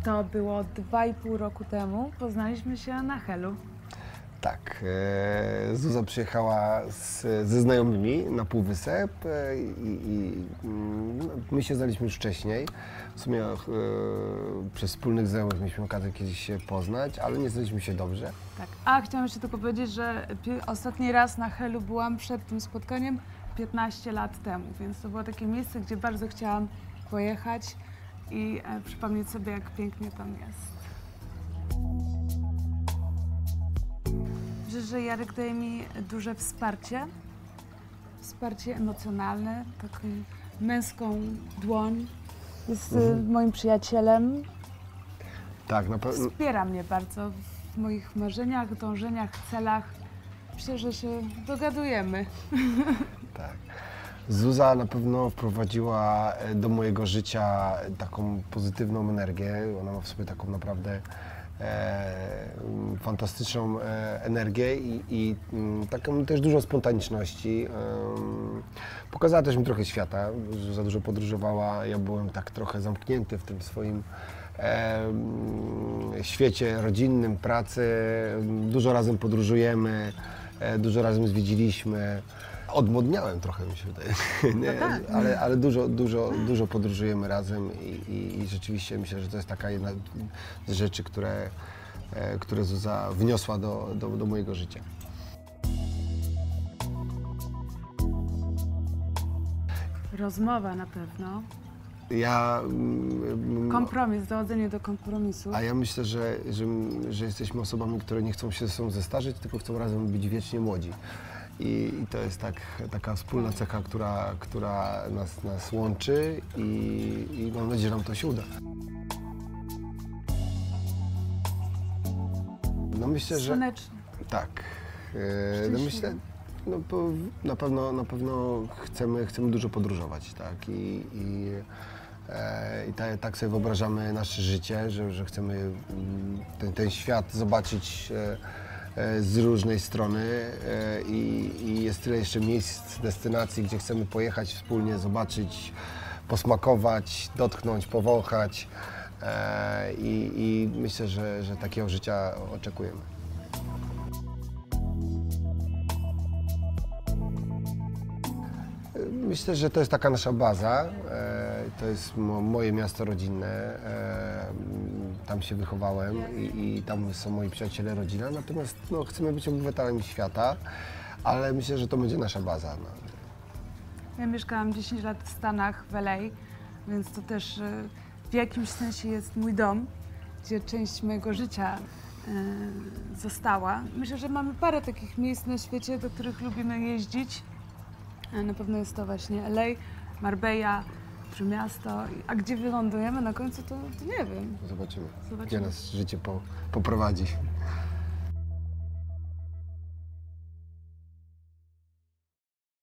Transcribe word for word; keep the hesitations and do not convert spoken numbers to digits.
To było dwa i pół roku temu. Poznaliśmy się na Helu. Tak, e, Zuza przyjechała z, ze znajomymi na Półwysep e, i, i mm, my się znaliśmy już wcześniej. W sumie e, przez wspólnych znajomych mieliśmy okazję kiedyś się poznać, ale nie znaliśmy się dobrze. Tak. A chciałam jeszcze tylko powiedzieć, że ostatni raz na Helu byłam przed tym spotkaniem piętnaście lat temu, więc to było takie miejsce, gdzie bardzo chciałam pojechać i e, przypomnieć sobie, jak pięknie tam jest. Myślę, że Jarek daje mi duże wsparcie, wsparcie emocjonalne, taką męską dłoń. Jest mhm. moim przyjacielem. Tak, na pewno. Wspiera mnie bardzo w moich marzeniach, dążeniach, celach. Myślę, że się dogadujemy. Tak. Zuza na pewno wprowadziła do mojego życia taką pozytywną energię. Ona ma w sobie taką naprawdę e, fantastyczną e, energię i, i m, taką też dużo spontaniczności. E, pokazała też mi trochę świata, że za dużo podróżowała. Ja byłem tak trochę zamknięty w tym swoim e, świecie rodzinnym, pracy. Dużo razem podróżujemy, e, dużo razem zwiedziliśmy. Odmłodniałem trochę, mi się wydaje, nie? No tak. ale, ale dużo, dużo, dużo podróżujemy razem i, i, i rzeczywiście myślę, że to jest taka jedna z rzeczy, które, e, które Zuza wniosła do, do, do mojego życia. Rozmowa na pewno. Ja, mm, Kompromis, dochodzenie do kompromisu. a ja myślę, że, że, że jesteśmy osobami, które nie chcą się ze sobą zestarzeć, tylko chcą razem być wiecznie młodzi. I, I to jest tak, taka wspólna cecha, która, która nas, nas łączy i, i mam nadzieję, że nam to się uda. No myślę, że Słonecznie. tak. E, no myślę, no, po, na pewno, na pewno chcemy, chcemy dużo podróżować, tak? I, i, e, i ta, tak sobie wyobrażamy nasze życie, że, że chcemy mm, ten, ten świat zobaczyć e, z różnej strony i, i jest tyle jeszcze miejsc, destynacji, gdzie chcemy pojechać wspólnie, zobaczyć, posmakować, dotknąć, powąchać i, i myślę, że, że takiego życia oczekujemy. Myślę, że to jest taka nasza baza, to jest moje miasto rodzinne, tam się wychowałem i, i tam są moi przyjaciele, rodzina, natomiast no, chcemy być obywatelami świata, ale myślę, że to będzie nasza baza. No. Ja mieszkałam dziesięć lat w Stanach, w L A, więc to też w jakimś sensie jest mój dom, gdzie część mojego życia została. Myślę, że mamy parę takich miejsc na świecie, do których lubimy jeździć. Na pewno jest to właśnie L A, Marbella, Miasto. A gdzie wylądujemy na końcu, to, to nie wiem. Zobaczymy, Zobaczymy, gdzie nas życie po, poprowadzi.